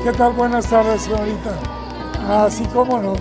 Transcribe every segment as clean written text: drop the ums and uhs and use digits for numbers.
¿Qué tal? Buenas tardes, señorita. Así cómo no.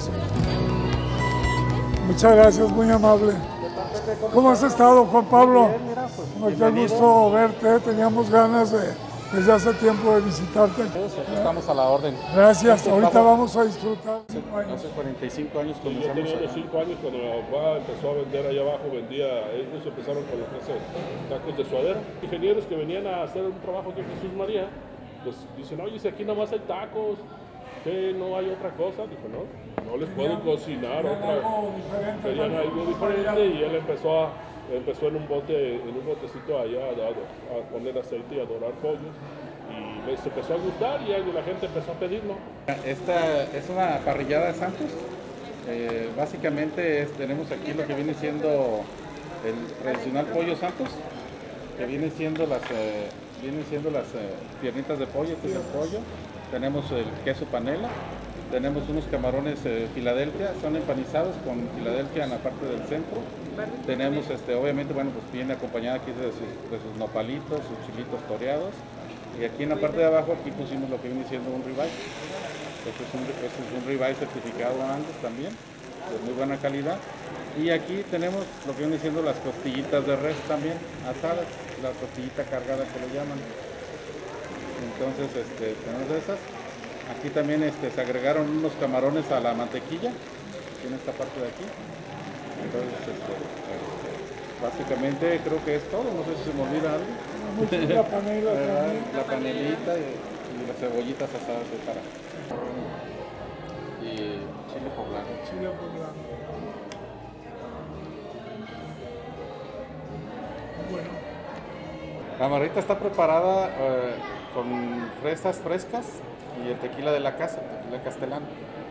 Muchas gracias, muy amable. ¿Cómo has estado, Juan Pablo? Bien, mira, pues, Qué gusto verte. Teníamos ganas desde hace tiempo de visitarte. Estamos a la orden. Gracias, ahorita vamos a disfrutar. Hace 45 años Sí, yo comenzamos tenía unos allá. 5 años cuando mi papá empezó a vender allá abajo, ellos empezaron con los que hacen tacos de suadera. Ingenieros que venían a hacer un trabajo aquí en Jesús María, pues dicen, oye, si aquí nomás hay tacos, que no hay otra cosa. Dijo, no les pueden cocinar querían algo diferente y él empezó en un botecito allá a poner aceite y a dorar pollos. Y les empezó a gustar y la gente empezó a pedirlo. Esta es una parrillada de Santos. Básicamente tenemos aquí lo que viene siendo el tradicional pollo Santos, que vienen siendo las piernitas de pollo. Este es el pollo. Tenemos el queso panela. Tenemos unos camarones Filadelfia, son empanizados con Filadelfia en la parte del centro. Tenemos, obviamente, bueno, pues viene acompañada aquí de sus nopalitos, sus chilitos toreados. Y aquí en la parte de abajo, aquí pusimos lo que viene siendo un ribeye. Este es un ribeye certificado Angus también, de muy buena calidad. Y aquí tenemos lo que viene siendo las costillitas de res también, asadas, la costillita cargada que le llaman. Entonces, tenemos esas. Aquí también se agregaron unos camarones a la mantequilla, en esta parte de aquí. Entonces, básicamente creo que es todo, no sé si se me olvida algo. La panela también. La panelita y las cebollitas asadas de para. Y chile poblano. Chile poblano. Bueno, La margarita está preparada con fresas frescas y el tequila de la casa, tequila castelano.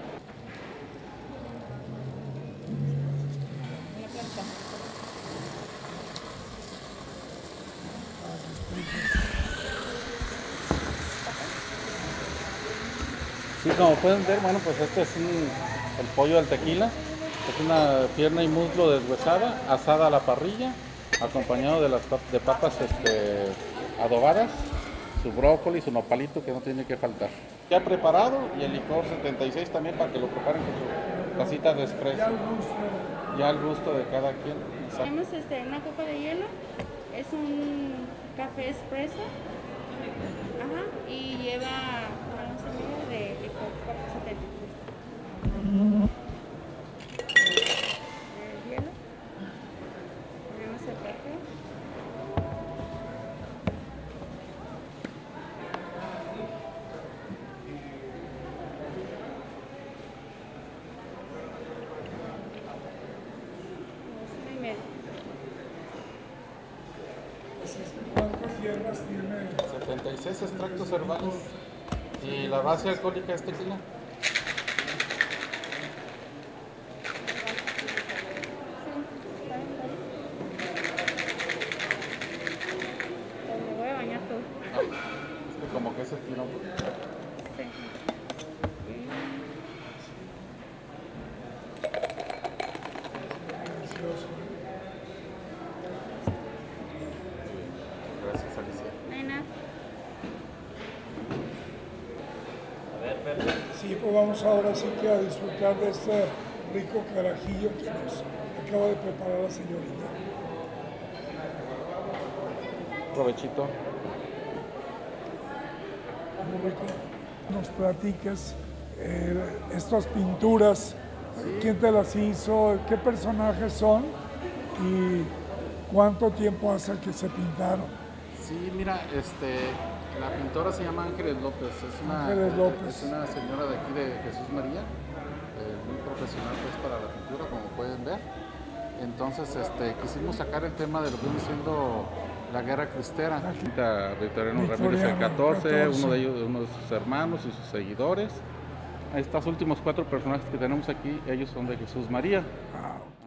Sí, como pueden ver, bueno, pues este es el pollo al tequila. Es una pierna y muslo deshuesada, asada a la parrilla, acompañado de papas adobadas, su brócoli, su nopalito, que no tiene que faltar. Ya preparado, y el licor 76 también para que lo preparen con su tacita de espresso. Ya al gusto de cada quien. Tenemos una copa de hielo, es un café espresso, ajá, y lleva una semilla de licor 73. El hielo, ponemos el café. ¿cuántas hierbas tiene? 76 extractos herbales y la base alcohólica es tequila. Me voy a bañar todo. Es que como que se tira un poquito. Sí. Gracias, Alicia. Nena. Sí, pues vamos ahora sí que a disfrutar de este rico carajillo que nos acaba de preparar la señorita. Provechito. Muy rico. Nos platicas estas pinturas, quién te las hizo, qué personajes son y cuánto tiempo hace que se pintaron. Sí, mira, la pintora se llama Ángeles López, Ángeles López. Es una señora de aquí de Jesús María, muy profesional pues para la pintura, como pueden ver. Entonces, quisimos sacar el tema de lo que viene siendo la guerra cristera. Victoriano Ramírez el 14, uno de sus hermanos y sus seguidores. Estos últimos 4 personajes que tenemos aquí, ellos son de Jesús María. Wow.